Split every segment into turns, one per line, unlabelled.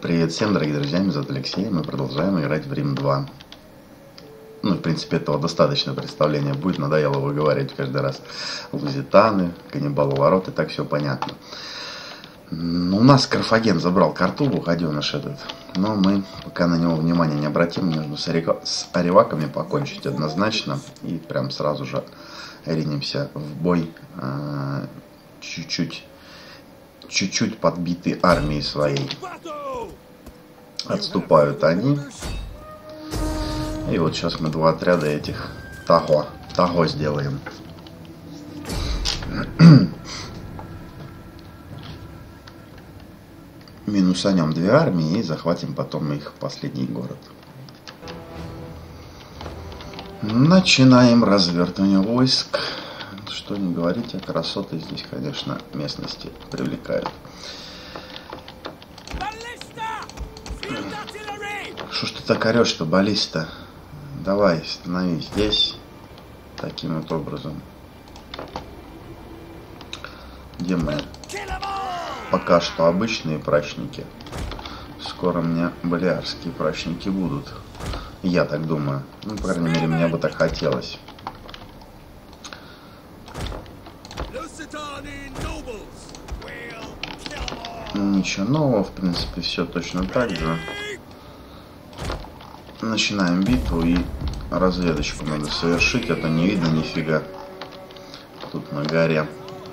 Привет всем, дорогие друзья, меня зовут Алексей, мы продолжаем играть в Рим 2. Ну, в принципе, этого достаточно представления будет, надоело выговаривать каждый раз. Лузитаны, каннибалы ворот, и так все понятно. У нас Карфаген забрал карту, гаденыш этот, но мы пока на него внимания не обратим, нужно с ариваками покончить однозначно, и прям сразу же ринемся в бой чуть-чуть подбиты армией своей. Отступают они. И вот сейчас мы два отряда этих того сделаем. Минусанем две армии и захватим потом их последний город. Начинаем развертывание войск. Что не говорите, красоты здесь, конечно, местности привлекают. Что ж ты так орешь-то, баллиста? Давай, становись здесь. Таким вот образом. Где мы? Пока что обычные прачники. Скоро мне балиарские прачники будут. Я так думаю. Ну, по крайней мере, мне бы так хотелось. Ничего нового, в принципе, все точно так же. Начинаем битву, и разведочку надо совершить, а то не видно нифига. Тут на горе.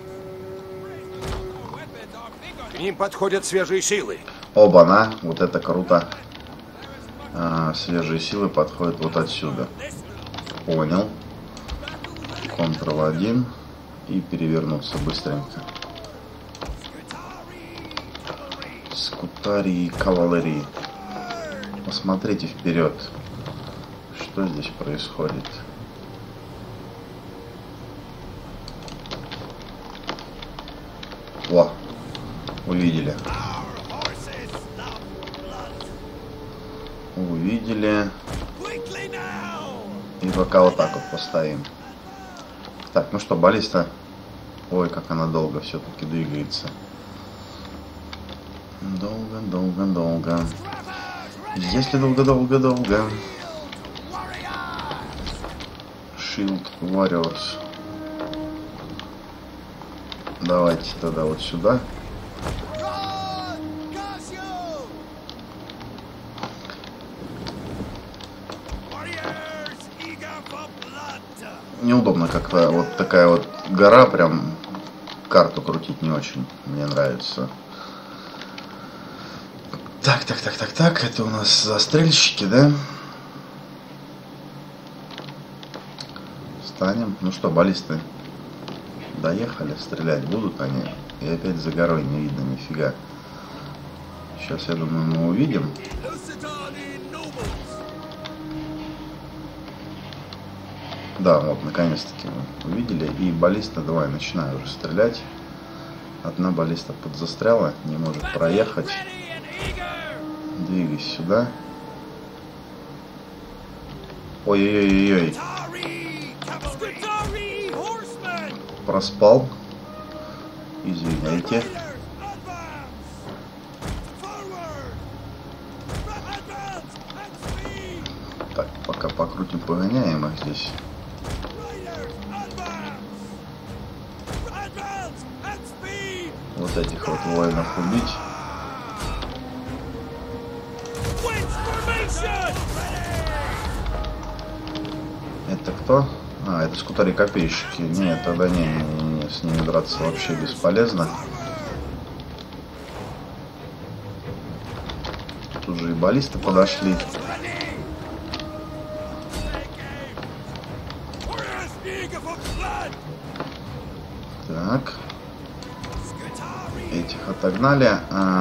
К ним подходят свежие силы.
Оба-на, вот это круто. Свежие силы подходят вот отсюда. Понял. Ctrl-1 и перевернуться быстренько. Скутарии, кавалерии. Посмотрите вперед, что здесь происходит. Во, увидели. Увидели. И пока вот так вот поставим. Так, ну что, баллиста. Ой, как она долго все-таки двигается. Долго. Если долго. Shield Warriors. Давайте тогда вот сюда. Неудобно как-то. Вот такая вот гора, прям карту крутить не очень мне нравится. Так, это у нас застрельщики, да? Встанем. Ну что, баллисты, доехали, стрелять будут они. И опять за горой не видно нифига. Сейчас, я думаю, мы увидим. Да, вот, наконец-таки мы увидели. И баллиста, давай, начинаю уже стрелять. Одна баллиста подзастряла, не может проехать. Двигайся сюда. Ой-ой-ой-ой. Проспал. Извиняйте. Так, пока покрутим, погоняем их здесь. Вот этих вот воинов убить. Это кто? Это скутари-копейщики. Нет, тогда не, с ними драться вообще бесполезно. Тут же и баллисты подошли. Так. Этих отогнали.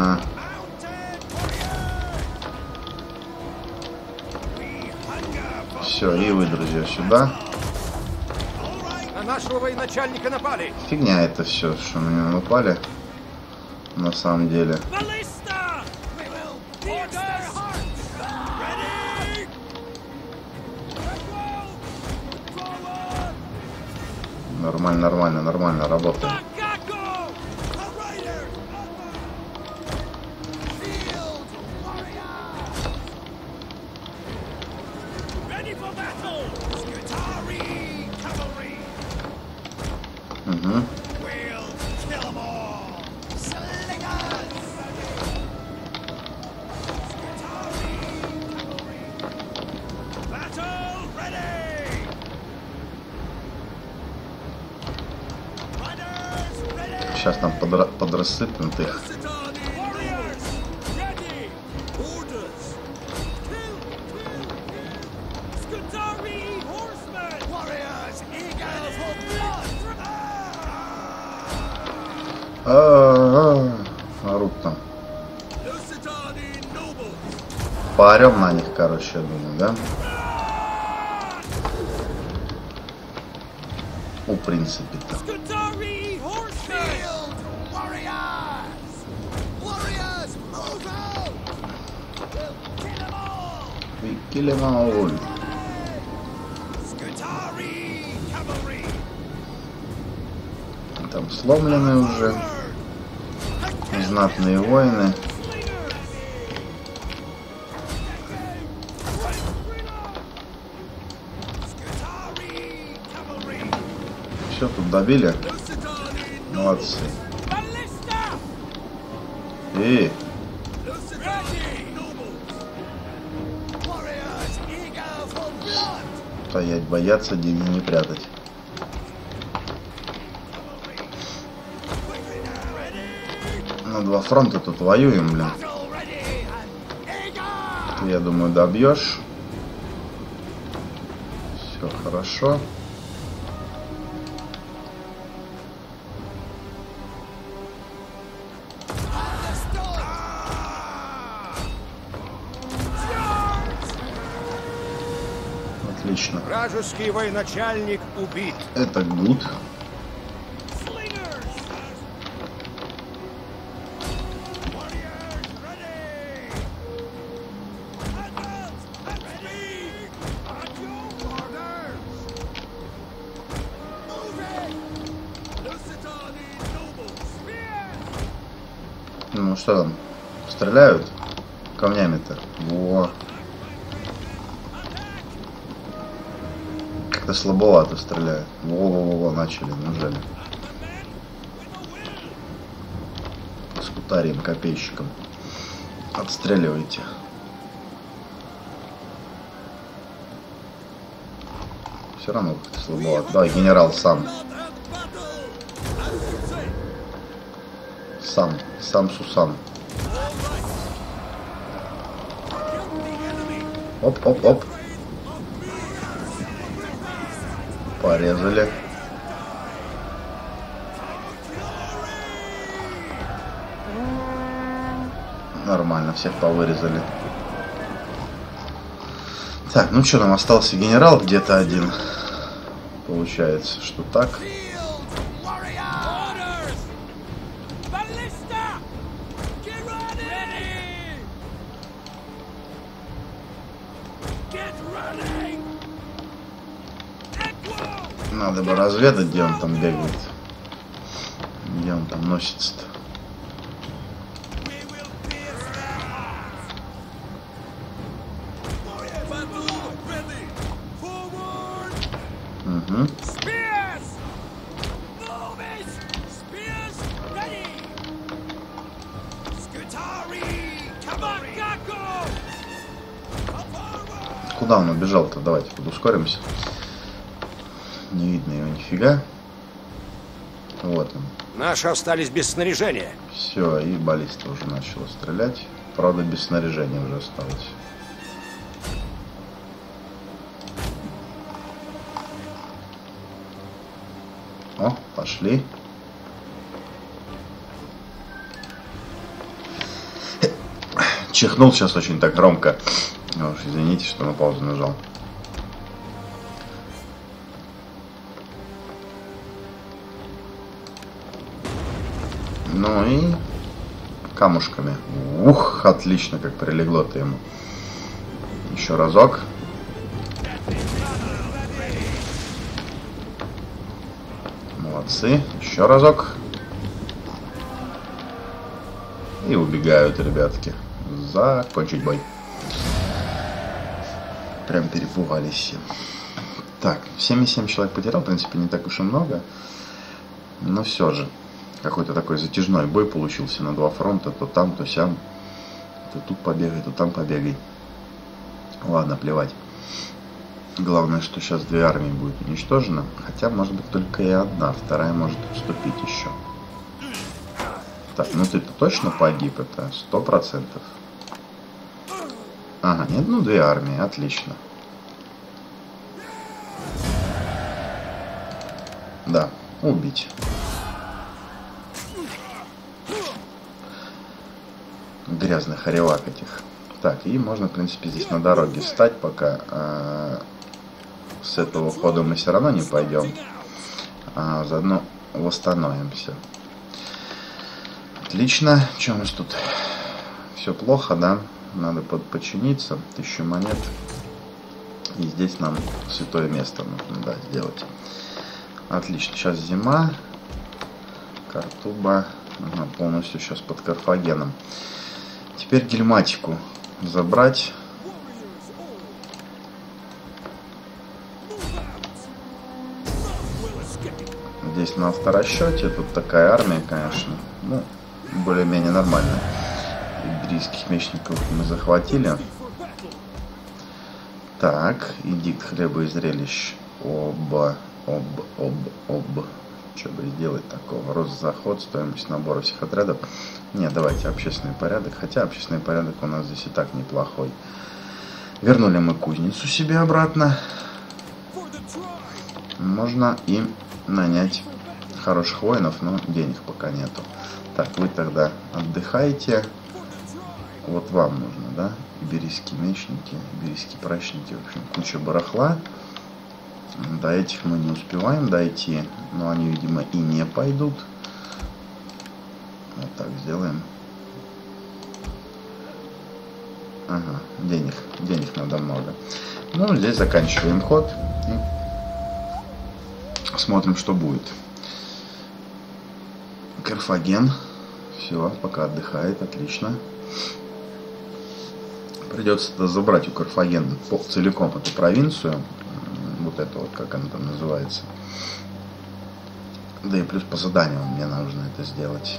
Все, и вы, друзья, сюда.
На нашего военачальника напали.
Фигня это все, что на него напали. На самом деле. Нормально работаем. сейчас там подрассыпем их. Орут там. Поорем на них, короче, я думаю, да? В принципе-то. Kill them all. Там сломлены уже знатные воины. Все тут добили. Молодцы. И стоять, бояться, деньги не прятать. На два фронта тут воюем, блин. Ты, я думаю, добьешь. Все хорошо. Отлично.
Вражеский военачальник убит.
Это гуд. Ну что там? Стреляют камнями-то? Во. Как-то слабовато стреляют. Во-во-во, начали, неужели? С кутарием, копейщиком. Отстреливайте. Все равно как-то слабовато. Давай, генерал сам. Сам Сусан. Оп. Порезали. Нормально, всех повырезали. Так, ну что, нам остался генерал где-то один. Получается, что так. Надо бы разведать, где он там бегает. Где он там носится-то. Угу. Куда он убежал-то? Давайте подускоримся. Не видно его нифига. Вот он.
Наши остались без снаряжения.
Все, и баллиста уже начала стрелять. Правда, без снаряжения уже осталось. О, пошли. Чихнул сейчас очень так громко. Уж извините, что на паузу нажал. Ну и камушками. Ух, отлично, как прилегло-то ему. Еще разок. Молодцы. Еще разок. И убегают, ребятки. Закончить бой. Прям перепугались все. Так, 77 человек потерял. В принципе, не так уж и много. Но все же. Какой-то такой затяжной бой получился на два фронта. То там, то сям. То тут побегай, то там побегай. Ладно, плевать. Главное, что сейчас две армии будет уничтожено. Хотя, может быть, только и одна. Вторая может уступить еще. Так, ну ты-то точно погиб, это 100%. Ага, нет, ну 2 армии, отлично. Да, убить. Грязных оревак этих. Так, и можно, в принципе, здесь на дороге встать, пока с этого хода мы все равно не пойдем. Заодно восстановимся. Отлично. Что у нас тут? Все плохо, да? Надо починиться. 1000 монет. И здесь нам святое место нужно, да, сделать. Отлично. Сейчас зима. Картуба. Ага, полностью сейчас под Карфагеном. Теперь гельматику забрать. Здесь на авторасчете. Тут такая армия, конечно. Ну, более-менее нормальная. Иберийских мечников мы захватили. Так, эдикт хлеба и зрелищ. Оба. Что бы сделать такого? Рост, заход, стоимость набора всех отрядов. Нет, давайте общественный порядок. Хотя общественный порядок у нас здесь и так неплохой. Вернули мы кузницу себе обратно. Можно и нанять хороших воинов, но денег пока нету. Так, вы тогда отдыхайте. Вот вам нужно, да? Иберийские мечники, иберийские прачники. В общем, куча барахла. До этих мы не успеваем дойти, но они, видимо, и не пойдут. Вот так сделаем. Ага, денег надо много. Ну, здесь заканчиваем ход и смотрим, что будет. Карфаген. Все, пока отдыхает, отлично. Придется забрать у Карфагена целиком эту провинцию. Вот это вот, как она там называется. Да и плюс по заданию мне нужно это сделать.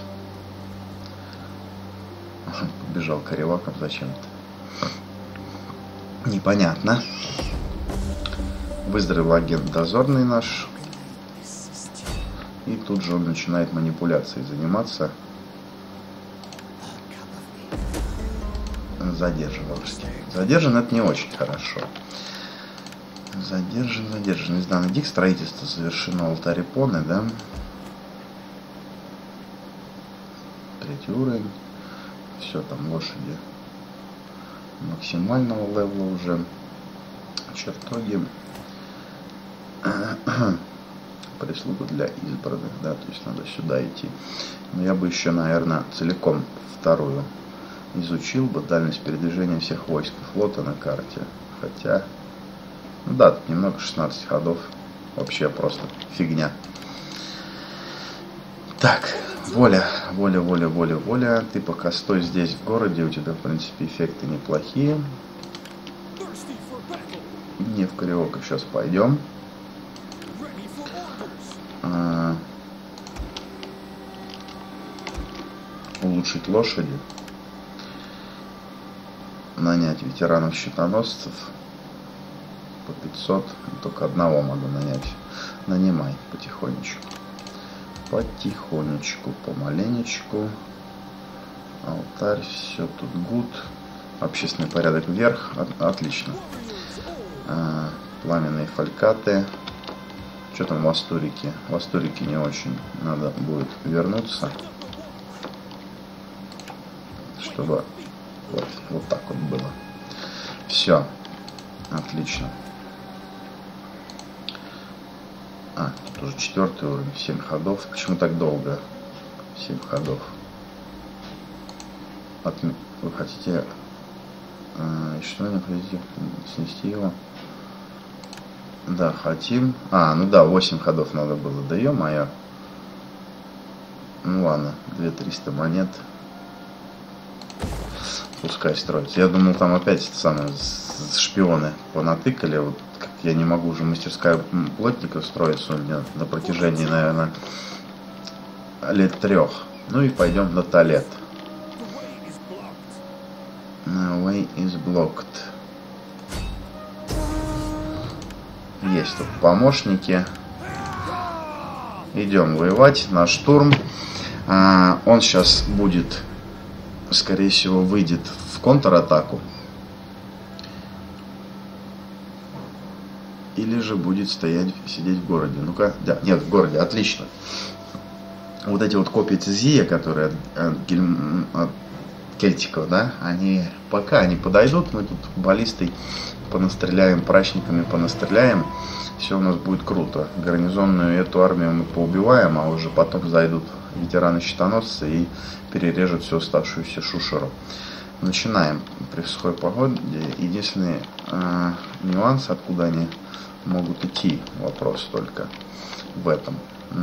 Побежал к оревакам зачем-то. Непонятно. Выздоровел агент дозорный наш. И тут же он начинает манипуляцией заниматься. Задержан это не очень хорошо. Задержан. Изданный дик. Строительство завершено. Алтарь Эпоны, да? 3 уровень. Все, там лошади максимального левела уже. Чертоги. Прислуга для избранных, да, то есть надо сюда идти. Но я бы еще, наверное, целиком вторую изучил бы дальность передвижения всех войск и флота на карте. Хотя, ну да, тут немного 16 ходов. Вообще просто фигня. Так, воля. Ты пока стой здесь в городе, у тебя, в принципе, эффекты неплохие. Не в Кариока сейчас пойдем. Улучшить лошади. Нанять ветеранов-щитоносцев. По 500. Только одного могу нанять. Нанимай потихонечку. Помаленечку. Алтарь, все тут гуд. Общественный порядок вверх. Отлично. Пламенные фалькаты. Что там в Астурике? В Астурике не очень. Надо будет вернуться. Чтобы вот так вот было. Все. Отлично. Тут уже 4 уровень. 7 ходов. Почему так долго? 7 ходов. Вы хотите... что необходимо снести его? Да, хотим. Ну да, 8 ходов надо было. Да ё-моё. Ну ладно, 2300 монет. Пускай строится. Я думал, там опять самые шпионы понатыкали. Вот как я не могу уже мастерская плотников строиться у меня на протяжении, наверное, лет 3. Ну и пойдем на Толет. Way is blocked. Есть тут помощники. Идем воевать на штурм. Он сейчас будет, скорее всего, выйдет в контратаку. Или же будет сидеть в городе. Ну-ка, да, нет, в городе, отлично. Вот эти вот копии Цезия, которые от кельтиков, да, они пока не подойдут, мы тут баллистой понастреляем, прачниками понастреляем, все у нас будет круто. Гарнизонную эту армию мы поубиваем, а уже потом зайдут ветераны-щитоносцы и перережут всю оставшуюся шушеру. Начинаем при сухой погоде. Единственный нюанс, откуда они могут идти, вопрос только в этом.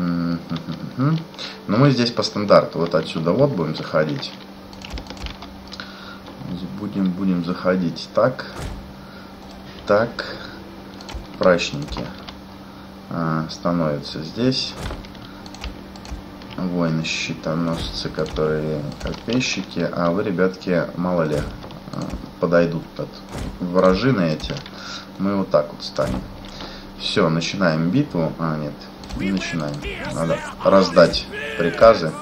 Но мы здесь по стандарту, вот отсюда вот будем заходить. Будем заходить так, прачники становятся здесь, воины-щитоносцы, которые копейщики, а вы, ребятки, мало ли, подойдут под вражины эти, мы вот так вот станем. Все, начинаем битву. Нет, не начинаем. Надо раздать приказы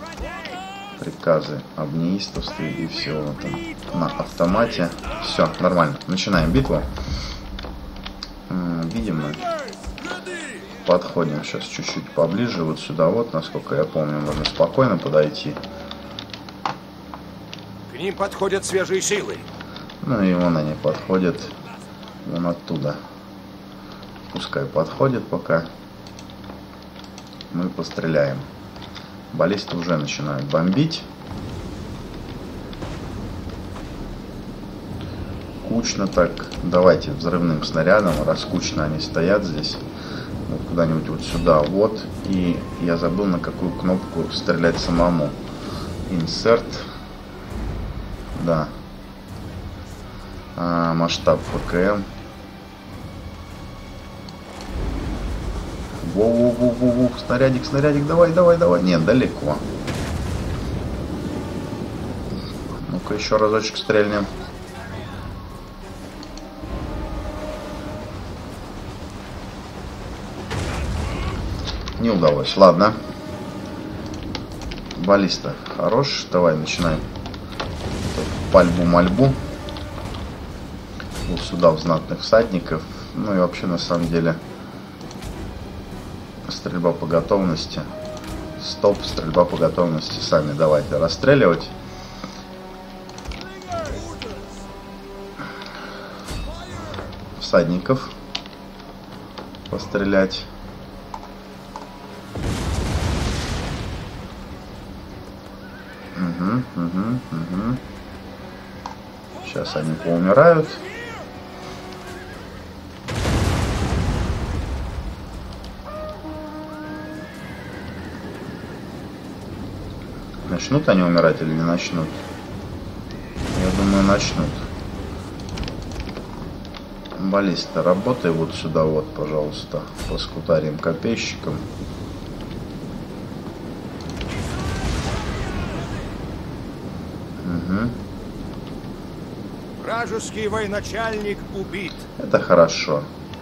об неистовстве и все там на автомате. Все, нормально. Начинаем битву. Видим мы. Подходим сейчас чуть-чуть поближе, вот сюда вот, насколько я помню, можно спокойно подойти.
К ним подходят свежие силы.
Ну и вон они подходят, вон оттуда. Пускай подходит пока. Мы постреляем. Баллисты уже начинают бомбить. Кучно так. Давайте взрывным снарядом, раз кучно они стоят здесь. Вот куда-нибудь вот сюда. Вот. И я забыл, на какую кнопку стрелять самому. Insert. Да. Масштаб ПКМ. Воу, снарядик, давай. Нет, далеко. Ну-ка, еще разочек стрельнем. Не удалось, ладно. Баллиста хорош, давай начинаем пальбу-мальбу. Вот сюда в знатных всадников. Ну и вообще, на самом деле, стрельба по готовности. Стоп, стрельба по готовности. Сами давайте расстреливать. Всадников пострелять. Угу. Сейчас они поумирают. Начнут они умирать или не начнут? Я думаю, начнут. Баллиста, работай вот сюда вот, пожалуйста, по скутариям копейщикам. Угу.
Вражеский военачальник убит.
Это хорошо.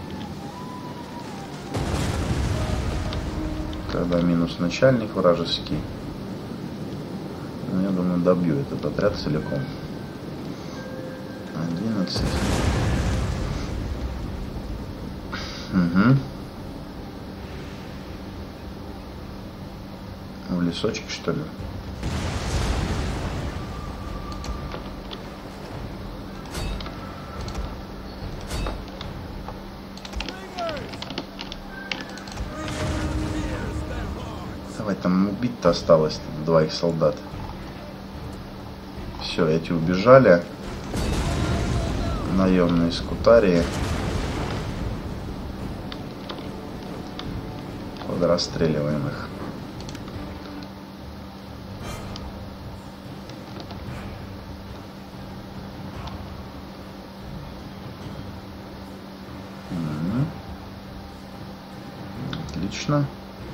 Когда минус начальник вражеский. Я думаю, добью этот отряд целиком. 11. Угу. В лесочек, что ли? Давай, там убить-то осталось двоих солдат. Все, эти убежали. Наемные скутарии. Расстреливаем их. Отлично.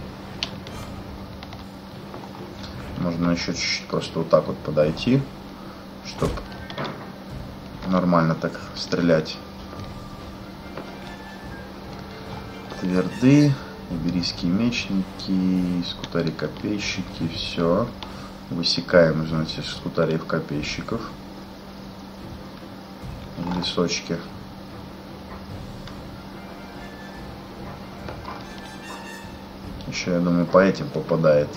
Можно еще чуть-чуть просто вот так вот подойти, чтобы нормально так стрелять. Тверды. Иберийские мечники, скутари-копейщики, все. Высекаем, значит, скутариев-копейщиков. Лесочки. Еще, я думаю, по этим попадает.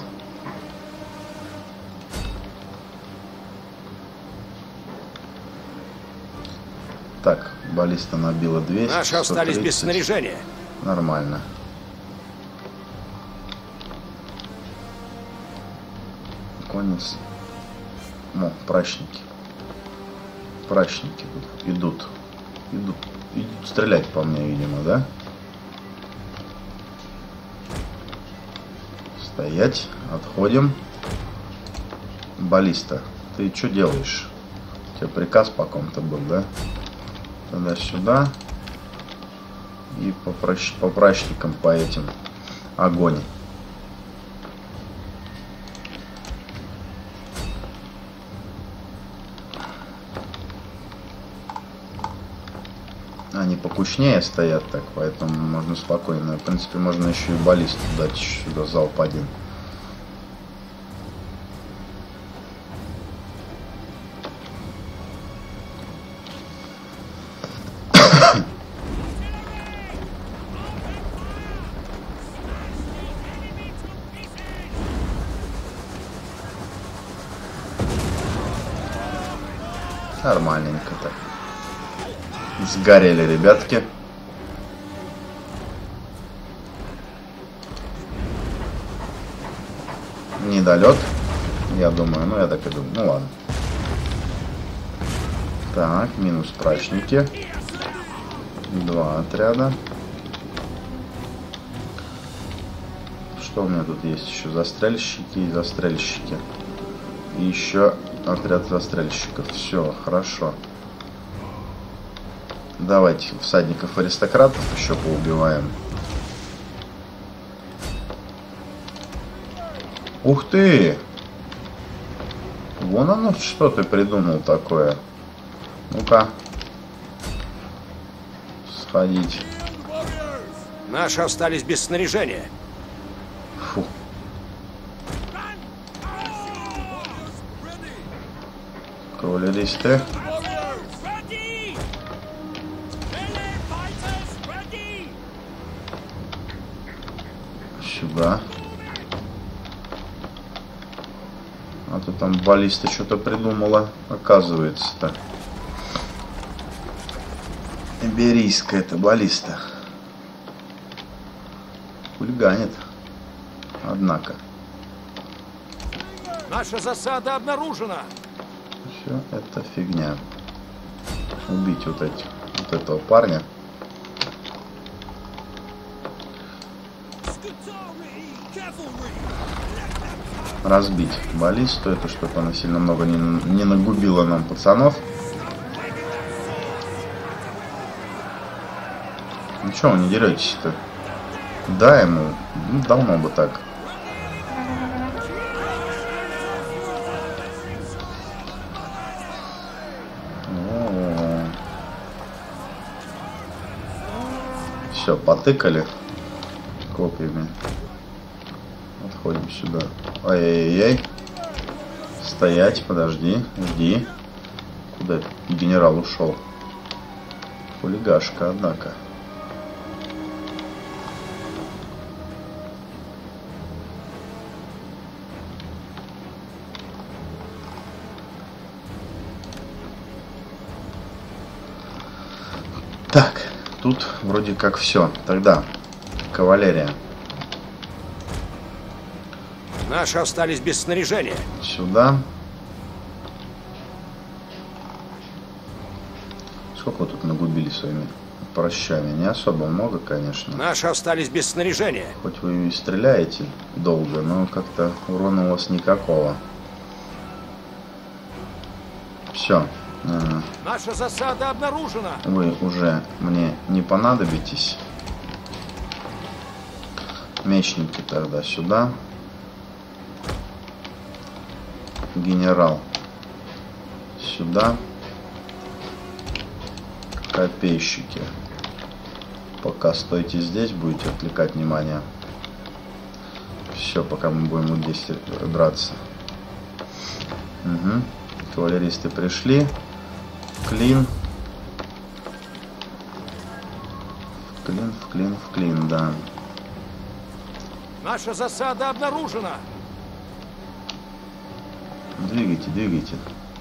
Так, баллиста набила 200.
Наши остались без снаряжения.
Нормально. Конец. Ну, прачники. Прачники тут идут. Идут стрелять по мне, видимо, да? Стоять. Отходим. Баллиста, ты что делаешь? У тебя приказ по ком-то был, да? Туда-сюда. И по прачникам, по этим. Огонь. Они покучнее стоят так, поэтому можно спокойно. В принципе, можно еще и баллисту дать сюда, залп один. Нормальненько так. Сгорели ребятки. Недолет, я думаю. Ну, я так и думаю. Ну, ладно. Так, минус прачники. 2 отряда. Что у меня тут есть еще? Застрельщики и застрельщики. И еще отряд застрельщиков. Все, хорошо. Давайте всадников-аристократов еще поубиваем. Ух ты! Вон оно, что ты придумал такое. Ну-ка. Сходить.
Наши остались без снаряжения.
Фу. Кавалеристы. Сюда. А то там баллиста что-то придумала, оказывается-то. Иберийская это баллиста. Хулиганит. Однако.
Наша засада обнаружена.
Все это фигня. Убить вот этого парня. Разбить баллисту, это чтобы она сильно много не нагубила нам пацанов. Ну что вы не деретесь-то? Да ему, ну, давно бы так. Все, потыкали копьями. Отходим сюда. Ай-яй-яй. Стоять, подожди, жди. Куда генерал ушел? Хулигашка, однако. Так, тут вроде как все. Тогда кавалерия.
Наши остались без снаряжения.
Сюда. Сколько вы тут нагубили своими прощами? Не особо много, конечно.
Наши остались без снаряжения.
Хоть вы и стреляете долго, но как-то урона у вас никакого. Все.
Наша засада обнаружена.
Вы уже мне не понадобитесь. Мечники тогда сюда. Генерал сюда. Копейщики. Пока стойте здесь, будете отвлекать внимание. Все, пока мы будем вот здесь драться. Угу. Кавалеристы пришли. Клин. В клин, да.
Наша засада обнаружена.
Двигайте.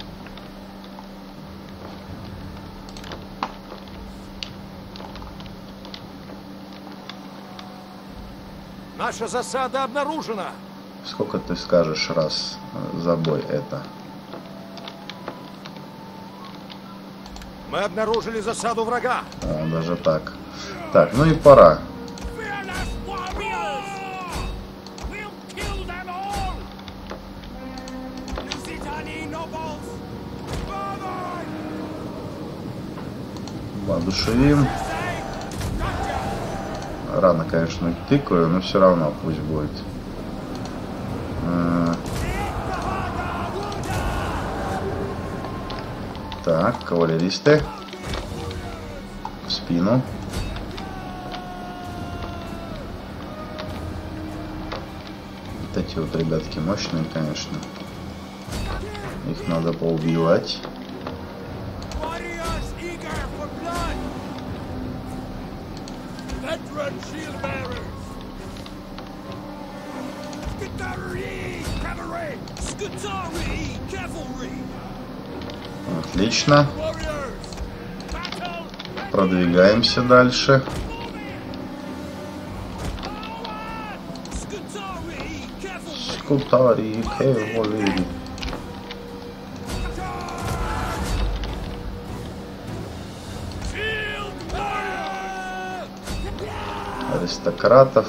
Наша засада обнаружена.
Сколько ты скажешь раз за бой это?
Мы обнаружили засаду врага.
О, даже так. Так, ну и пора. Воодушевим. Рано, конечно, тыкаю, но все равно пусть будет. Так, кавалеристы. В спину. Вот эти вот ребятки мощные, конечно. Их надо поубивать. Отлично. Продвигаемся дальше. Скутари, кавалерии. Аристократов.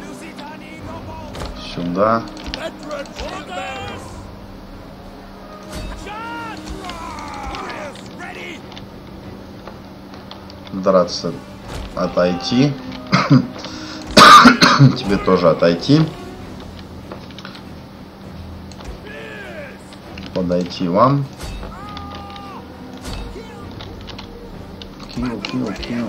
Сюда. Драться, отойти. Тебе тоже отойти. Подойти вам. Килл.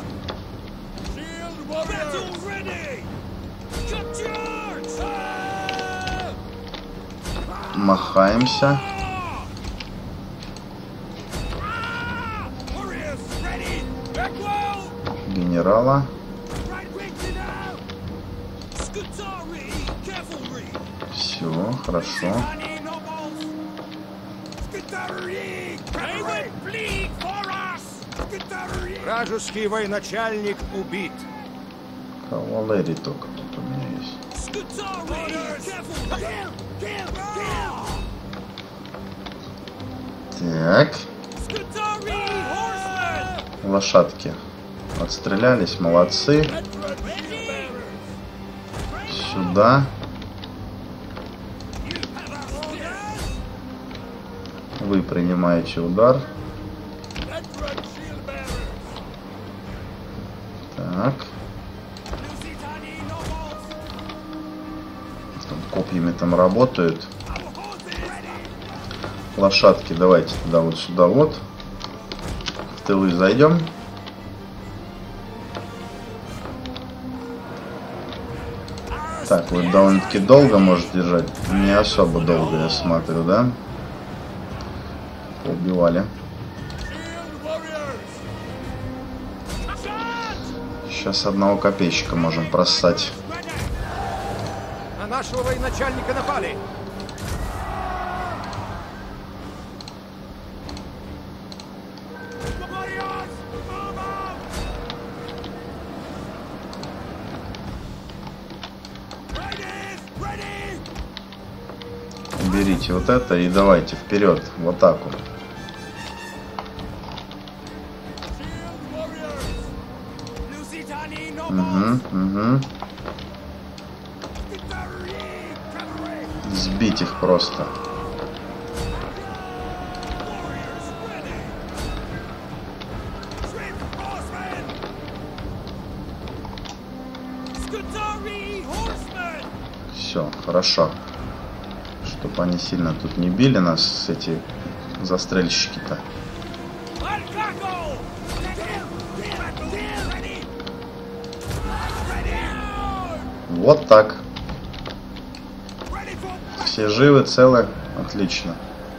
Махаемся. Генерала. Все, хорошо.
Вражеский военачальник убит.
Кавалерий только тут у меня есть. Так. Лошадки отстрелялись, молодцы. Сюда. Вы принимаете удар. Так. Там копьями там работают. Лошадки, давайте туда вот сюда вот. В тылы зайдем. Так, вот довольно-таки долго может держать. Не особо долго, я смотрю, да? Поубивали. Сейчас одного копейщика можем просать.
На нашего военачальника напали.
Берите вот это и давайте вперед в атаку. Угу. Сбить их просто. Все, хорошо. Чтобы они сильно тут не били нас, эти застрельщики-то. Вот так. Все живы, целы? Отлично.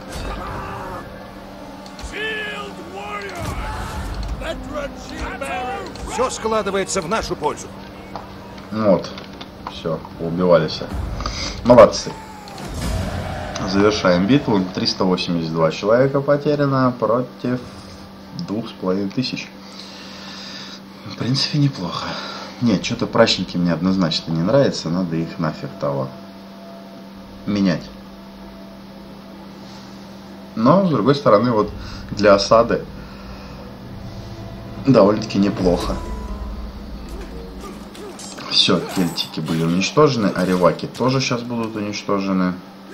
Все складывается в нашу пользу.
Вот. Все, убивались. Молодцы. Завершаем битву. 382 человека потеряно против 2500. В принципе, неплохо. Нет, что-то прачники мне однозначно не нравятся. Надо их нафиг того менять. Но, с другой стороны, вот для осады довольно-таки неплохо. Все, кельтики были уничтожены. Ареваки тоже сейчас будут уничтожены.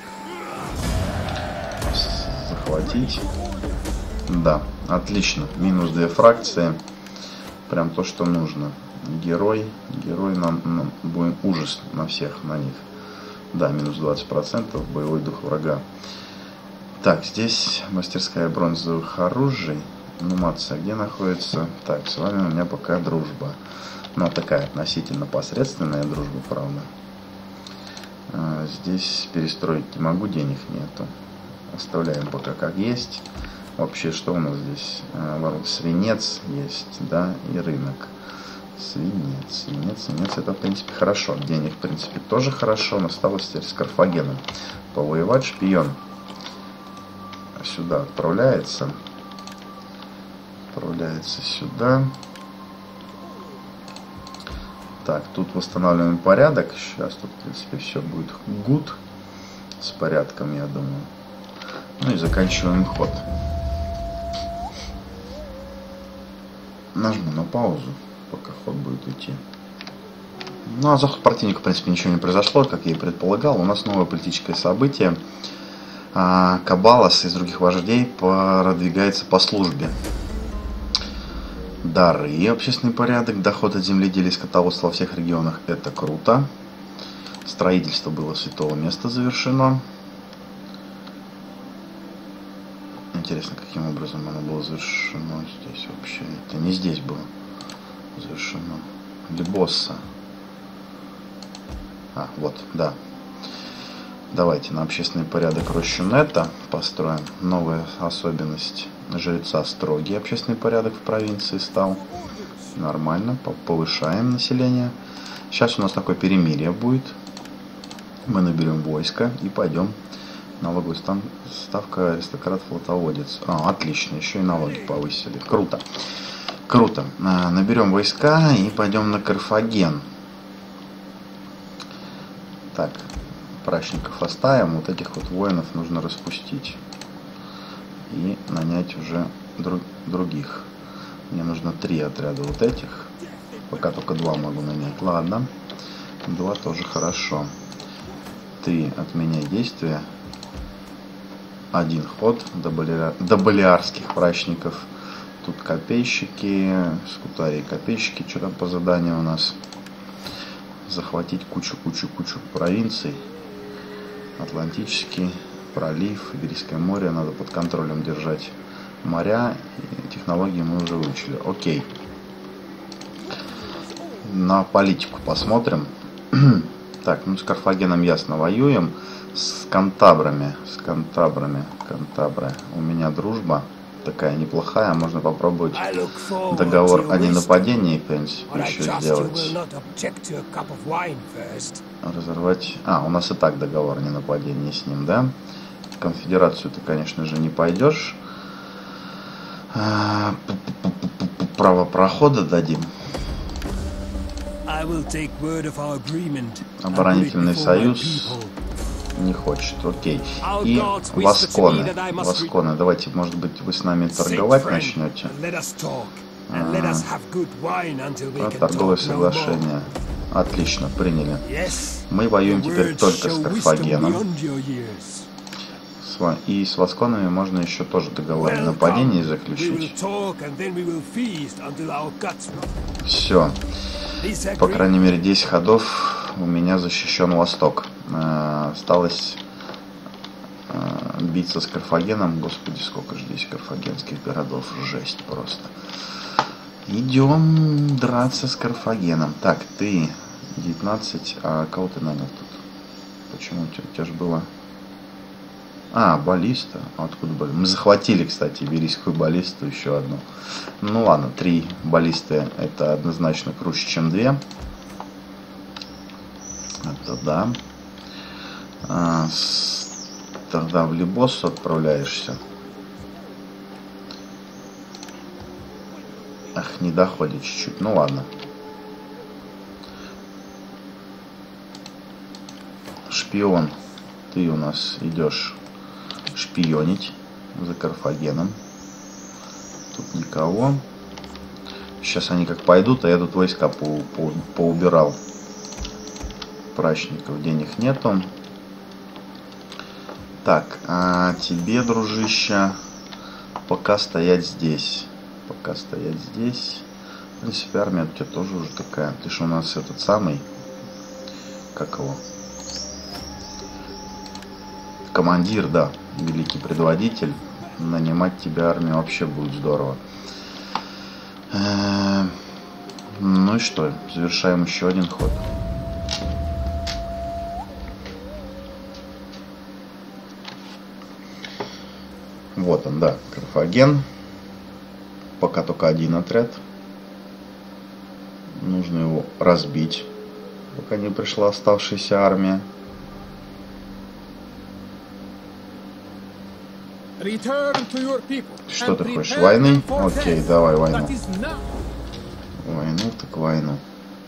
Захватить. Да, отлично. Минус 2 фракции. Прям то, что нужно. Герой нам будет ужас на всех, на них. Да, минус 20%, боевой дух врага. Так, здесь мастерская бронзовых оружий. Нумация где находится? Так, с вами у меня пока дружба. Но такая относительно посредственная дружба, правда. Здесь перестроить не могу, денег нету. Оставляем пока как есть. Вообще, что у нас здесь? Свинец есть, да, и рынок. Свинец, это, в принципе, хорошо. Денег, в принципе, тоже хорошо. Но осталось теперь с Карфагеном повоевать. Шпион сюда отправляется. Отправляется сюда. Так, тут восстанавливаем порядок. Сейчас тут, в принципе, все будет good. С порядком, я думаю. Ну и заканчиваем ход. Нажму на паузу, пока ход будет идти. Ну, а заход противника, в принципе, ничего не произошло, как я и предполагал. У нас новое политическое событие. Кабалас из других вождей продвигается по службе. Дары и общественный порядок, доход от земледелия и скотоводства во всех регионах. Это круто. Строительство было святого места завершено. Интересно, каким образом оно было завершено здесь вообще. Это не здесь было завершено. Либосса. Вот, да. Давайте на общественный порядок рощу Нета построим. Новая особенность жреца строгий общественный порядок в провинции стал. Нормально, повышаем население. Сейчас у нас такое перемирие будет. Мы наберем войско и пойдем. Налоговая ставка аристократ-флотоводец. Отлично, еще и налоги повысили. Круто. Круто. Наберем войска и пойдем на Карфаген. Так, прачников оставим. Вот этих вот воинов нужно распустить. И нанять уже других. Мне нужно 3 отряда вот этих. Пока только 2 могу нанять. Ладно. 2 тоже хорошо. 3 отменяй действия. 1 ход до балиарских прачников. Тут копейщики, скутарии копейщики. Что там по заданию у нас? Захватить кучу провинций. Атлантический пролив, Эгейское море. Надо под контролем держать моря. И технологии мы уже выучили. Окей. На политику посмотрим. Так, ну с Карфагеном ясно воюем. С Кантабрами. Кантабры. У меня дружба такая неплохая. Можно попробовать договор о ненападении, в принципе, еще сделать. Разорвать. У нас и так договор о ненападении с ним, да? В конфедерацию ты, конечно же, не пойдешь. Право прохода дадим. Оборонительный союз не хочет, окей. И Васконы. Давайте, может быть, вы с нами торговать начнете. Торговое соглашение. Отлично, приняли. Мы воюем теперь только с Карфагеном. И с Васконами можно еще тоже договор о нападении заключить. Все. По крайней мере, 10 ходов у меня защищен Восток. Осталось биться с Карфагеном. Господи, сколько же здесь карфагенских городов. Жесть просто. Идем драться с Карфагеном. Так, ты 19, а кого ты нанял тут? Почему у тебя же было А, баллиста. Откуда были? Мы захватили, кстати, иберийскую баллисту, еще одну. Ну ладно, 3 баллисты это однозначно круче, чем 2. Это да. Тогда в Либоссу отправляешься. Ах, не доходит чуть-чуть. Ну ладно. Шпион. Ты у нас идешь шпионить за Карфагеном. Тут никого. Сейчас они как пойдут, а я тут войска поубирал. Прачников денег нету. Так, а тебе, дружище, пока стоять здесь. Пока стоять здесь. В принципе, армия у тебя тоже уже такая. Ты же у нас этот самый, как его? Командир, да, великий предводитель. Нанимать тебя армию вообще будет здорово. Ну и что, завершаем еще один ход. Вот он, да, Карфаген. Пока только один отряд. Нужно его разбить, пока не пришла оставшаяся армия. Что ты хочешь? Войны? Окей, давай войну. Войну так войну.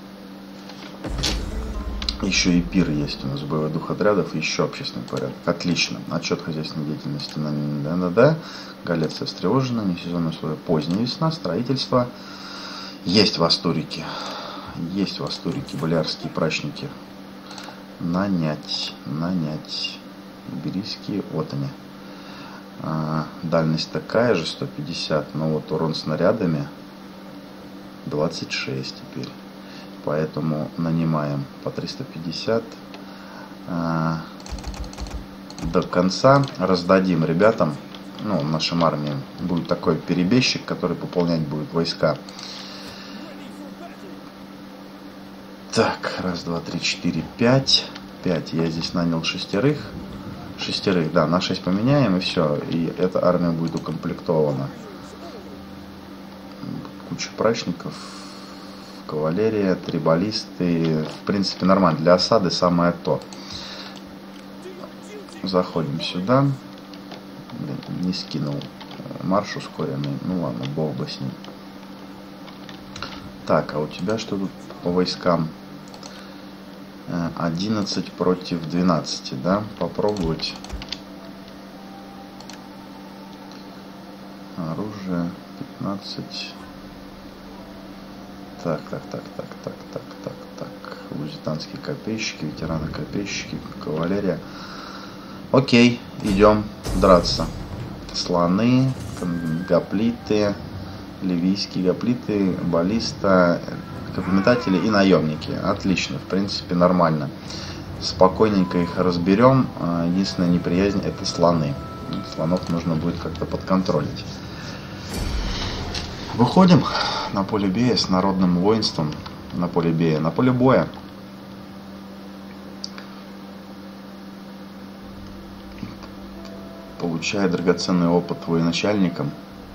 Еще и пир есть у нас, боевой дух отрядов, и еще общественный порядок. Отлично. Отчет хозяйственной деятельности на ДНД. Галеция встревожена, несезонные условия, поздняя весна, строительство. Есть в Астурики. Есть в Астурики болярские прачники. Нанять. Иберийские, вот они. Дальность такая же, 150, но вот урон снарядами 26 теперь. Поэтому нанимаем по 350. До конца раздадим ребятам, ну, нашим армиям. Будет такой перебежчик, который пополнять будет войска. Так, раз, два, три, четыре, 5. 5. Я здесь нанял 6. Шестерых, да, на 6 поменяем и все. И эта армия будет укомплектована. Куча прачников. Кавалерия, 3 баллисты. В принципе, нормально. Для осады самое то. Заходим сюда. Блин, не скинул марш ускоренный. Ну ладно, бог бы с ним. Так, а у тебя что тут по войскам? 11 против 12, да? Попробовать. Оружие 15. Так. Лузитанские копейщики, ветераны копейщики, кавалерия. Окей, идем драться. Слоны, гоплиты, ливийские гоплиты, баллиста, копьеметатели и наемники. Отлично, в принципе, нормально. Спокойненько их разберем. Единственная неприязнь — это слоны. Слонов нужно будет как-то подконтролить. Выходим на поле боя с народным воинством. На поле боя. Получая драгоценный опыт военачальникам.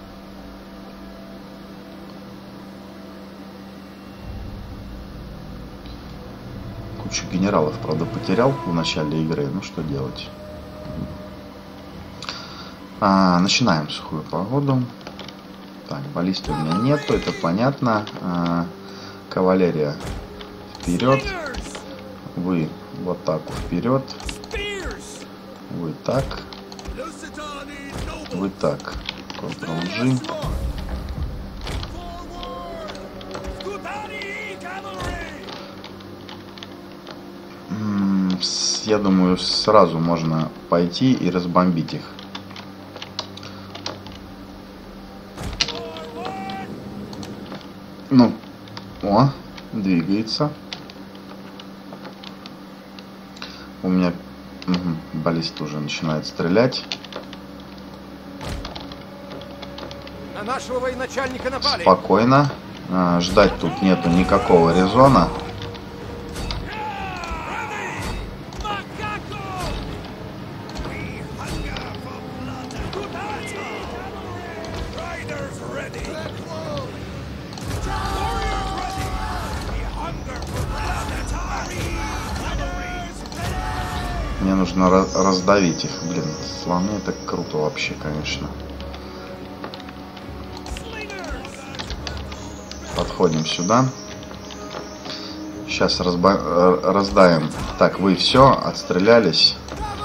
Кучу генералов, правда, потерял в начале игры. Ну что делать? Начинаем сухую погоду. Так, баллисты у меня нету, это понятно. Кавалерия вперед. Вы в атаку вперед. Вы так. Вы так. Ctrl-G. Я думаю, сразу можно пойти и разбомбить их. Ну, двигается. У меня баллист уже начинает стрелять.
На нашего военачальника напали.
Спокойно. Ждать тут нету никакого резона. Мне нужно раздавить их. Блин, слоны это круто вообще, конечно. Подходим сюда. Сейчас раздаем. Так, вы все, отстрелялись.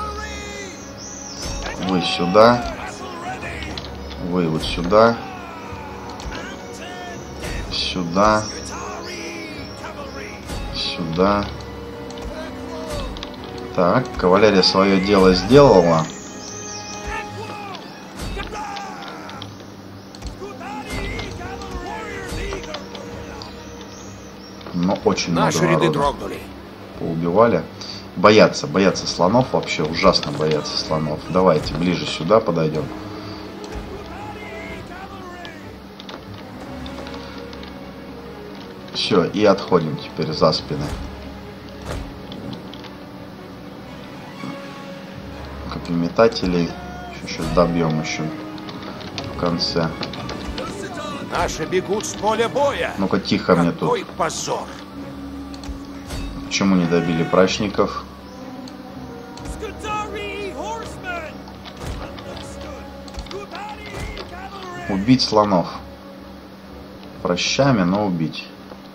Вы сюда. Вы вот сюда. Сюда. Сюда. Так, кавалерия свое дело сделала. Но очень много народу поубивали. Боятся слонов вообще, ужасно боятся слонов. Давайте ближе сюда подойдем. Все, и отходим теперь за спины. Копьеметателей сейчас добьем еще в конце.
Наши бегут с поля боя.
Ну-ка, тихо мне тут.
Какой позор.
Почему не добили прачников? Убить слонов. Прощами, но убить.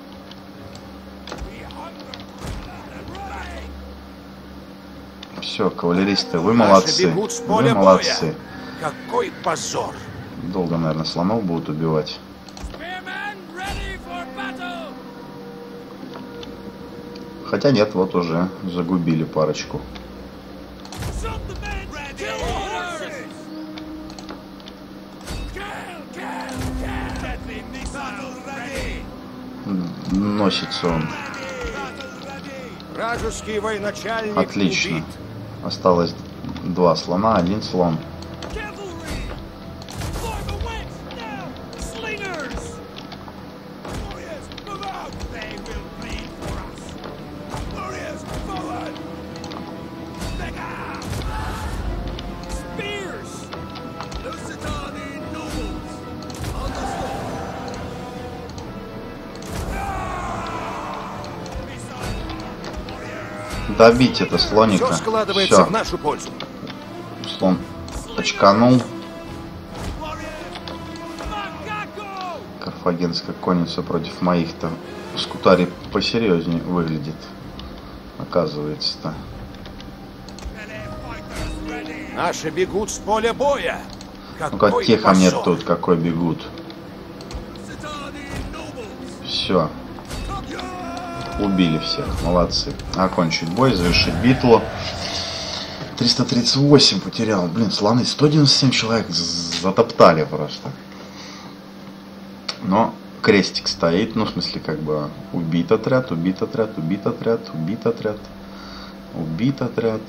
Все, кавалеристы, вы молодцы. Вы молодцы.
Какой позор.
Долго, наверное, слонов будут убивать. Хотя нет, вот уже загубили парочку. Носится он.
Вражеский военачальник
отлично.
убит.
Осталось 2 слона, 1 слон. Добить это слоника.
Все складывается
Всё.
в нашу пользу.
Слон очканул. Карфагенская конница против моих-то. Скутари посерьезнее выглядит. Оказывается-то.
Наши бегут с поля боя.
Ну-ка, тихо мне тут, какой бегут. Все. Убили всех, молодцы. Окончить бой, завершить битву. 338 потерял. Блин, слоны 197 человек затоптали просто. Но крестик стоит. Ну, в смысле, как бы убит отряд, убит отряд, убит отряд, убит отряд, убит отряд.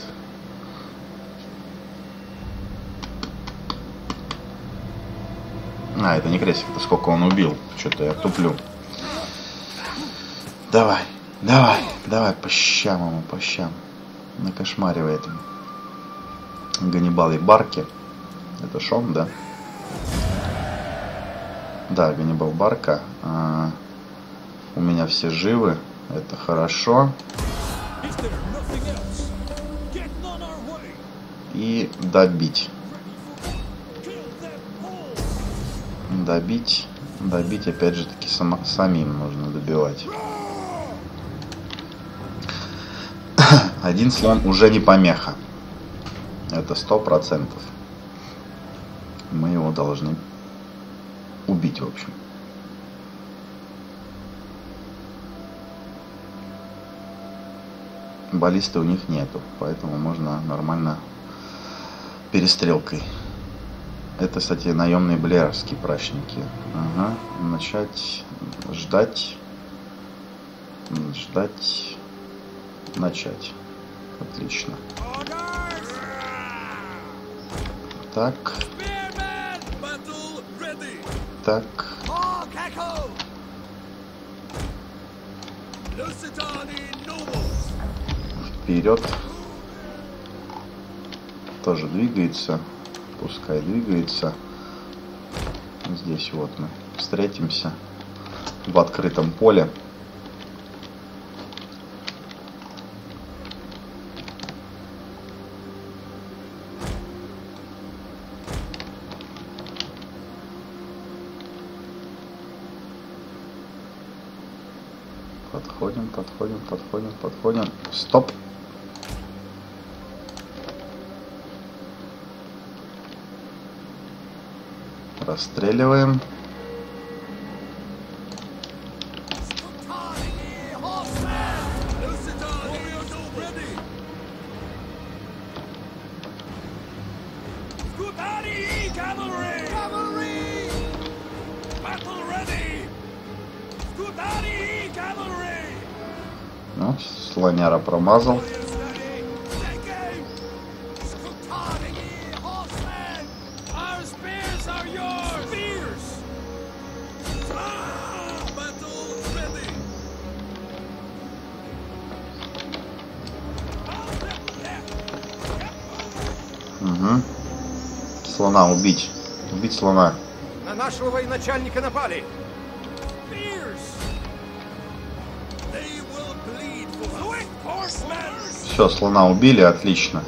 А, это не крестик, это сколько он убил. Что-то я туплю. Давай, давай, давай, по щам ему, по щам. Накошмаривает. Ганнибал и Барки. Это Шон, да? Да, Ганнибал Барка. У меня все живы. Это хорошо. И добить. Добить. Добить, опять же таки, самим нужно добивать. Один слон уже не помеха. Это 100%. Мы его должны убить, в общем. Баллисты у них нету, поэтому можно нормально перестрелкой. Это, кстати, наемные блеровские прачники. Ага. Начать. Ждать. Ждать. Начать. Отлично. Так. Так. Вперед. Тоже двигается. Пускай двигается. Здесь вот мы встретимся в открытом поле. Подходим. Стоп. Расстреливаем. Ну, слоняра промазал. Угу. Слона убить. Убить слона.
На нашего военачальника напали.
Все, слона убили, отлично.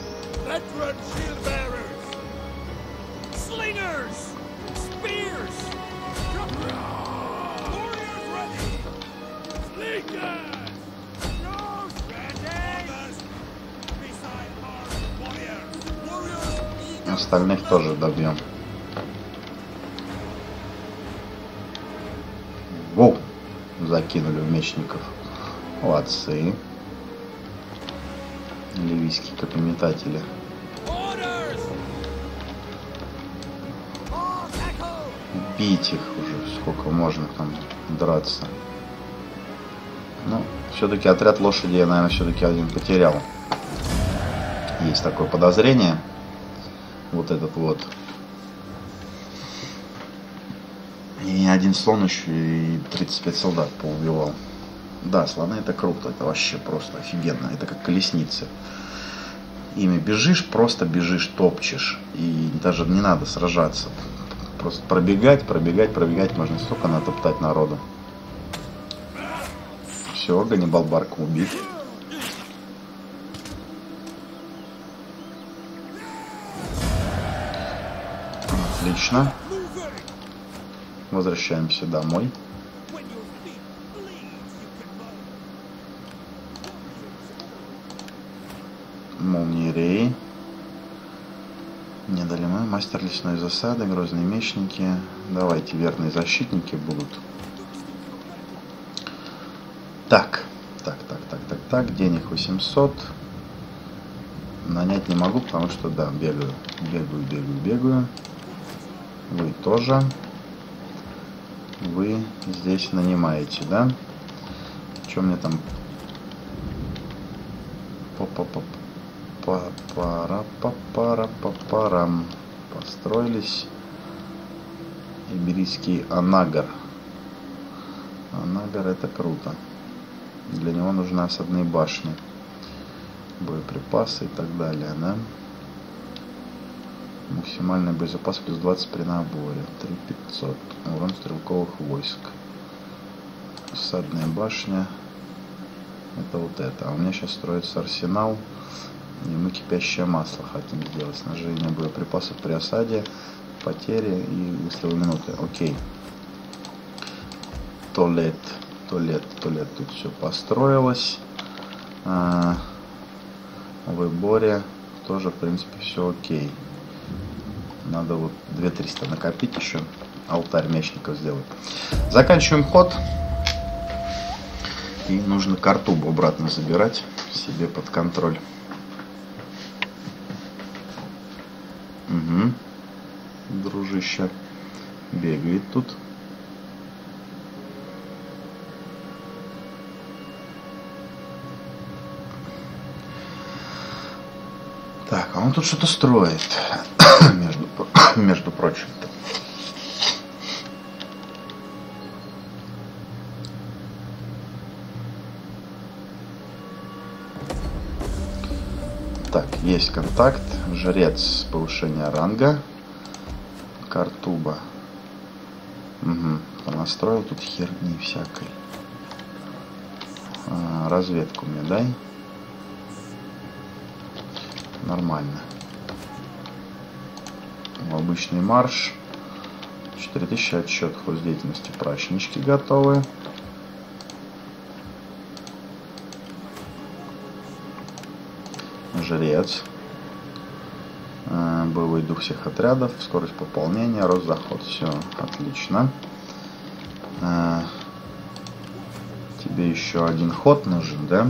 Остальных тоже добьем. Воу! Закинули в мечников. Молодцы. Ливийские копьеметатели. Бить их уже, сколько можно там драться. Ну, все-таки отряд лошади я, наверное, все-таки один потерял. Есть такое подозрение. Вот этот вот. И один слон еще и 35 солдат поубивал. Да, слоны это круто, это вообще просто офигенно. Это как колесницы. Ими бежишь, просто бежишь, топчешь. И даже не надо сражаться. Просто пробегать, можно столько натоптать народу. Все, Ганнибал Барка убит. Отлично. Возвращаемся домой. Молниерей. Не дали мы. Мастер лесной засады, грозные мечники. Давайте, верные защитники будут. Так. Денег 800. Нанять не могу, потому что, да, бегаю. Вы тоже. Вы здесь нанимаете, да? Что мне там? Пара-па-парам. Построились. Иберийский Анагар. Анагар это круто. Для него нужны осадные башни. Боеприпасы и так далее, да? Максимальный боезапас плюс 20 при наборе. 3500. Урон стрелковых войск. Осадная башня. Это вот это. А у меня сейчас строится арсенал. И мы кипящее масло хотим сделать. Снижение боеприпасов при осаде. Потери и выстрелы минуты. Окей. Туалет. Тут все построилось. В выборе тоже, в принципе, все окей. Надо вот 2300 накопить еще. Алтарь мечников сделать. Заканчиваем ход. И нужно Картубу обратно забирать себе под контроль. Угу. Дружище бегает тут. Так, а он тут что-то строит. между прочим-то. Так, есть контакт. Жрец повышения ранга. Картуба. Угу. Понастроил тут херни всякой. Разведку мне дай. Нормально. Обычный марш. 4000 отчет хоздеятельности. Прачнички готовы. Жрец. Боевой дух всех отрядов. Скорость пополнения. Рост заход. Все отлично. Тебе еще один ход нужен, да?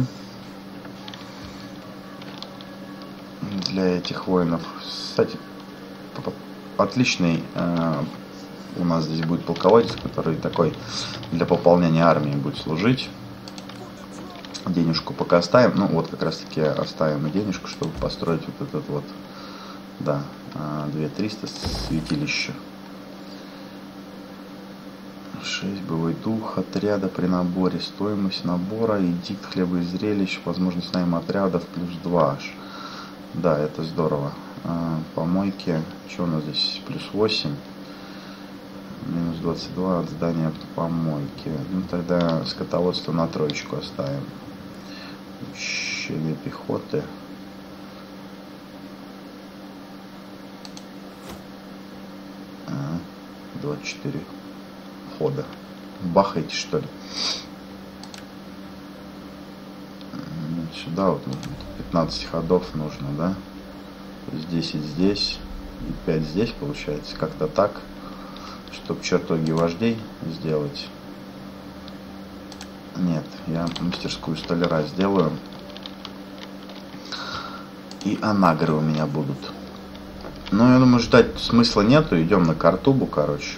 Для этих воинов. Кстати, отличный у нас здесь будет полководец, который такой для пополнения армии будет служить. Денежку пока оставим. Ну вот как раз таки оставим и денежку, чтобы построить вот этот вот, да, 2300 святилища. 6 боевой дух отряда при наборе. Стоимость набора, эдикт хлеба и зрелищ, возможность найма отрядов плюс 2 аж. Да, это здорово. Помойки, что у нас здесь? Плюс 8. Минус 22 от здания помойки. Ну тогда скотоводство на троечку оставим. Учение пехоты. А, 24 хода. Бахайте, что ли? Сюда вот нужно 15 ходов нужно, да? То есть 10 здесь и 5 здесь получается. Как-то так, чтобы чертоги вождей сделать. Нет, я мастерскую столяра сделаю. И анагры у меня будут. Но я думаю, ждать смысла нету. Идем на Картубу, короче.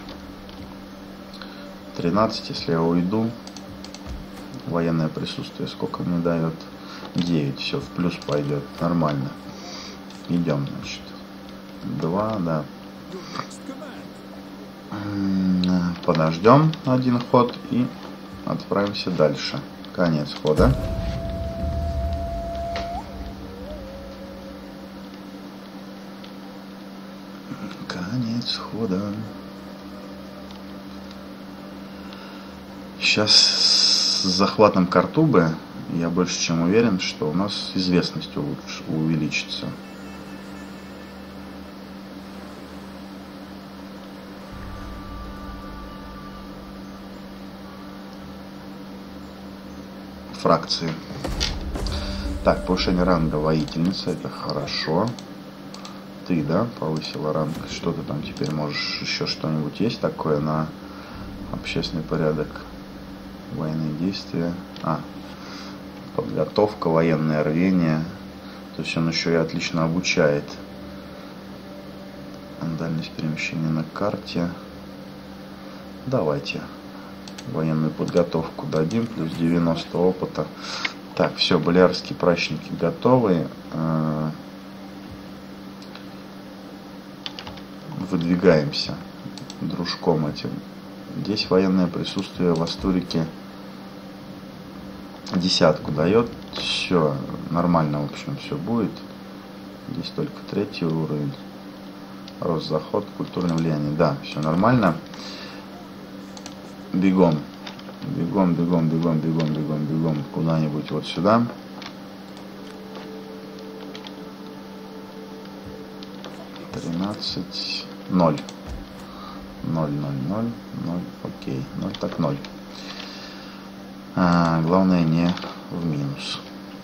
13, если я уйду. Военное присутствие сколько мне дает? 9, все, в плюс пойдет. Нормально. Идем, значит. 2, да. Подождем один ход и отправимся дальше. Конец хода. Конец хода. Сейчас с захватом Картубы я больше чем уверен, что у нас известность увеличится. Фракции. Так, повышение ранга воительница, это хорошо. Ты, да, повысила ранг. Что ты там теперь можешь? Еще что-нибудь есть такое на общественный порядок? Военные действия. Подготовка, военное рвение. То есть он еще и отлично обучает. Дальность перемещения на карте. Давайте военную подготовку дадим. Плюс 90 опыта. Так, все, болярские прачники готовы. Выдвигаемся дружком этим. Здесь военное присутствие в Астурике 10 дает. Все нормально, в общем, все будет. Здесь только 3 уровень. Рост, заход, культурное влияние. Да, все нормально. Бегом. Бегом, бегом, бегом, бегом, бегом, бегом. Куда-нибудь вот сюда. Тринадцать. 0. 0, 0, 0, 0. Окей. 0 так 0. Главное не в минус.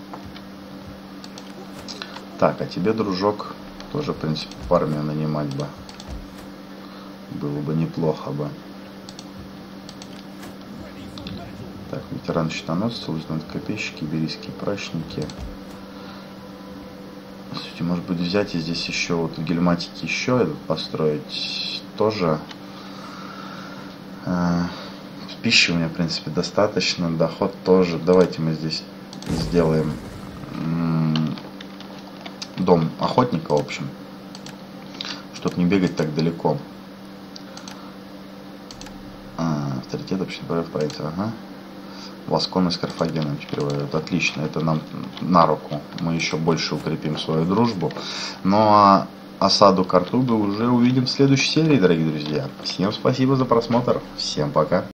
Так, а тебе, дружок, тоже, в принципе, в армию нанимать бы. Было бы неплохо бы. Так, ветеран щитоносца, лейтенант копейщики, иберийские прачники. Слушайте, может быть, взять и здесь еще вот в гельматике еще этот построить тоже. Пищи у меня, в принципе, достаточно. Доход тоже. Давайте мы здесь сделаем дом охотника, в общем. Чтобы не бегать так далеко. Авторитет общественного в провинции. Ага. Ласконы с Карфагеном теперь воюют. Отлично. Это нам на руку. Мы еще больше укрепим свою дружбу. Но осаду Картуга уже увидим в следующей серии, дорогие друзья. Всем спасибо за просмотр. Всем пока.